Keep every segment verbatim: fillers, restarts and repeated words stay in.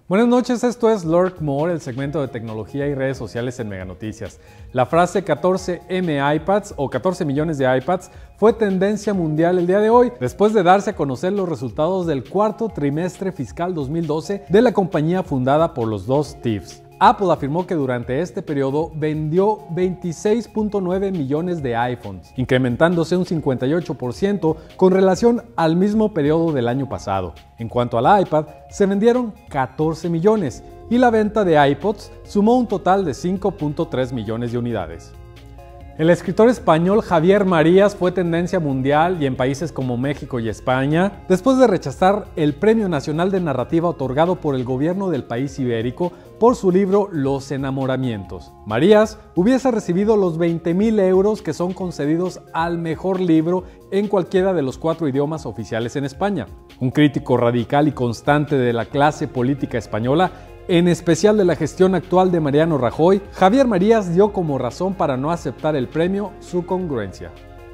Buenas noches, esto es Lurk More, el segmento de tecnología y redes sociales en Mega Noticias. La frase catorce eme iPads o catorce millones de iPads fue tendencia mundial el día de hoy, después de darse a conocer los resultados del cuarto trimestre fiscal dos mil doce de la compañía fundada por los dos Steves. Apple afirmó que durante este periodo vendió veintiséis punto nueve millones de iPhones, incrementándose un cincuenta y ocho por ciento con relación al mismo periodo del año pasado. En cuanto al iPad, se vendieron catorce millones y la venta de iPods sumó un total de cinco punto tres millones de unidades. El escritor español Javier Marías fue tendencia mundial y en países como México y España después de rechazar el Premio Nacional de Narrativa otorgado por el gobierno del país ibérico por su libro Los Enamoramientos. Marías hubiese recibido los veinte mil euros que son concedidos al mejor libro en cualquiera de los cuatro idiomas oficiales en España. Un crítico radical y constante de la clase política española, en especial de la gestión actual de Mariano Rajoy, Javier Marías dio como razón para no aceptar el premio su congruencia.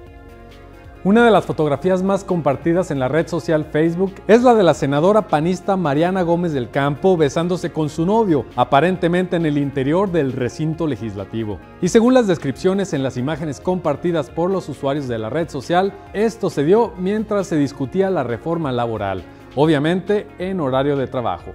Una de las fotografías más compartidas en la red social Facebook es la de la senadora panista Mariana Gómez del Campo besándose con su novio, aparentemente en el interior del recinto legislativo. Y según las descripciones en las imágenes compartidas por los usuarios de la red social, esto se dio mientras se discutía la reforma laboral, obviamente en horario de trabajo.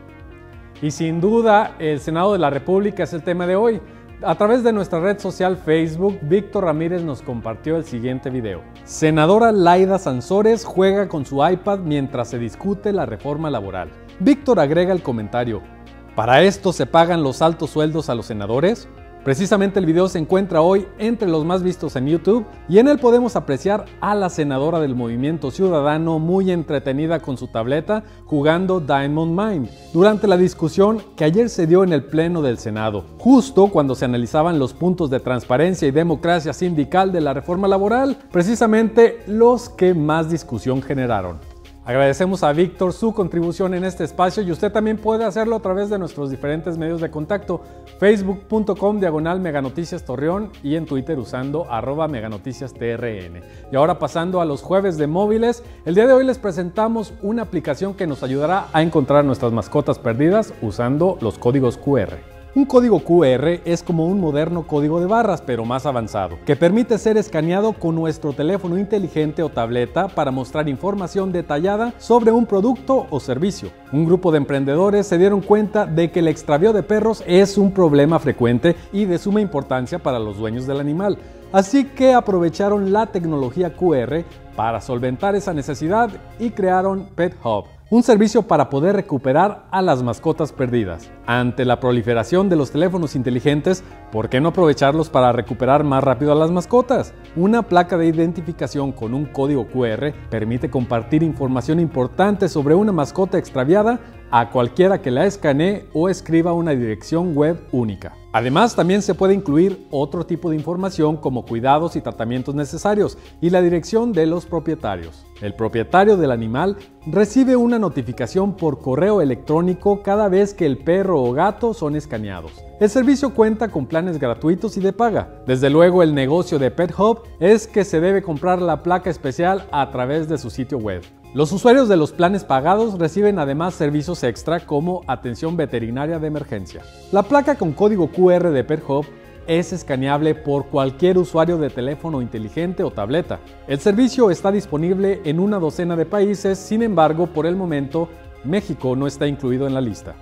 Y sin duda, el Senado de la República es el tema de hoy. A través de nuestra red social Facebook, Víctor Ramírez nos compartió el siguiente video. Senadora Laida Sansores juega con su iPad mientras se discute la reforma laboral. Víctor agrega el comentario: ¿para esto se pagan los altos sueldos a los senadores? Precisamente el video se encuentra hoy entre los más vistos en YouTube y en él podemos apreciar a la senadora del Movimiento Ciudadano muy entretenida con su tableta jugando Diamond Mine durante la discusión que ayer se dio en el Pleno del Senado, justo cuando se analizaban los puntos de transparencia y democracia sindical de la reforma laboral, precisamente los que más discusión generaron. Agradecemos a Víctor su contribución en este espacio y usted también puede hacerlo a través de nuestros diferentes medios de contacto, facebook punto com diagonal meganoticias torreón y en Twitter usando arroba meganoticias trn. Y ahora pasando a los jueves de móviles, el día de hoy les presentamos una aplicación que nos ayudará a encontrar nuestras mascotas perdidas usando los códigos cu erre. Un código cu erre es como un moderno código de barras, pero más avanzado, que permite ser escaneado con nuestro teléfono inteligente o tableta para mostrar información detallada sobre un producto o servicio. Un grupo de emprendedores se dieron cuenta de que el extravío de perros es un problema frecuente y de suma importancia para los dueños del animal. Así que aprovecharon la tecnología cu erre para solventar esa necesidad y crearon Pet Hub, un servicio para poder recuperar a las mascotas perdidas. Ante la proliferación de los teléfonos inteligentes, ¿por qué no aprovecharlos para recuperar más rápido a las mascotas? Una placa de identificación con un código cu erre permite compartir información importante sobre una mascota extraviada a cualquiera que la escanee o escriba una dirección web única. Además, también se puede incluir otro tipo de información como cuidados y tratamientos necesarios y la dirección de los propietarios. El propietario del animal recibe una notificación por correo electrónico cada vez que el perro o gato son escaneados. El servicio cuenta con planes gratuitos y de paga. Desde luego, el negocio de Pet Hub es que se debe comprar la placa especial a través de su sitio web. Los usuarios de los planes pagados reciben además servicios extra como atención veterinaria de emergencia. La placa con código cu erre de Pet Hub es escaneable por cualquier usuario de teléfono inteligente o tableta. El servicio está disponible en una docena de países, sin embargo, por el momento, México no está incluido en la lista.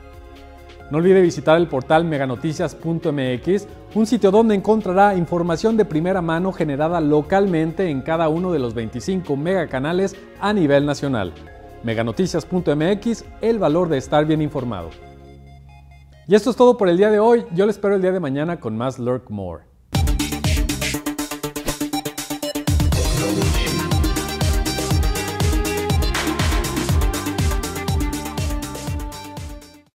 No olvide visitar el portal meganoticias punto mx, un sitio donde encontrará información de primera mano generada localmente en cada uno de los veinticinco megacanales a nivel nacional. meganoticias punto mx, el valor de estar bien informado. Y esto es todo por el día de hoy. Yo les espero el día de mañana con más Lurk More.